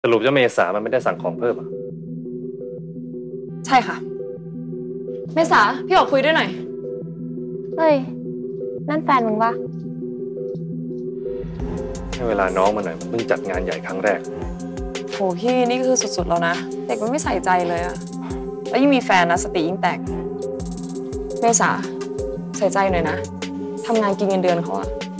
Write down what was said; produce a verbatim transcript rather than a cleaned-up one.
สรุปเจ้าเมษามันไม่ได้สั่งของเพิ่มอ่ะใช่ค่ะเมษาพี่ออกคุยด้วยหน่อยเฮ้ยนั่นแฟนมึงปะให้เวลาน้องมาหน่อยมันเพิ่งจัดงานใหญ่ครั้งแรกโหพี่นี่คือสุดๆแล้วนะเด็กมันไม่ใส่ใจเลยอะแล้วยิ่งมีแฟนนะสติยิ่งแตกเมษาใส่ใจหน่อยนะทำงานกินเงินเดือนเขาอะ